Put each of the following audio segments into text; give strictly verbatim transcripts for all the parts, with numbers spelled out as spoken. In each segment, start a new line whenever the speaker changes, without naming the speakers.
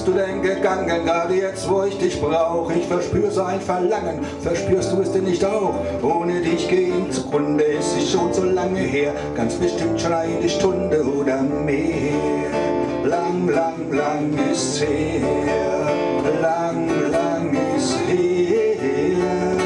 du denn gegangen, gerade jetzt, wo ich dich brauch? Ich verspür so ein Verlangen, verspürst du es denn nicht auch? Ohne dich gehen zugrunde, ist es schon so lange her, ganz bestimmt schon eine Stunde oder mehr. Lang, lang, lang ist's her, lang, lang ist her.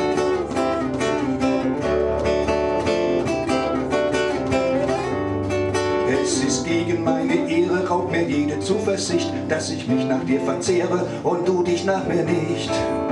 Es ist gegen meine Ehre, raubt mir jede Zuversicht, dass ich mich nach dir verzehre und du dich nach mir nicht.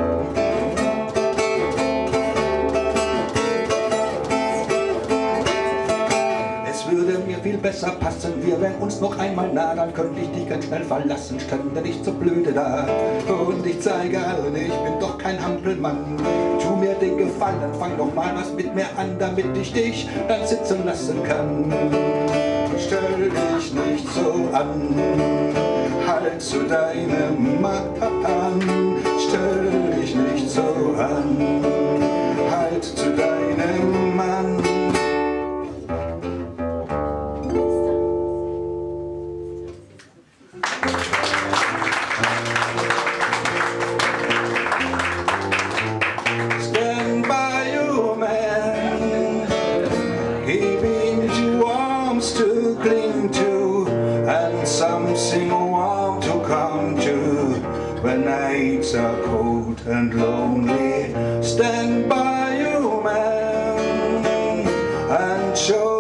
Es würde mir viel besser passen, wir wären uns noch einmal nah, dann könnte ich dich ganz schnell verlassen, stände nicht so blöde da. Und ich zeige allen, ich bin doch kein Hampelmann. Tu mir den Gefallen, fang doch mal was mit mir an, damit ich dich dann sitzen lassen kann. Stell dich nicht so an, halt zu deinem Mann. Stell dich nicht so an, halt zu deinem Mann. Stand by you, man, keeping you arms to cling to, and something warm to come to when nights are cold and lonely. Stand by you, man, and show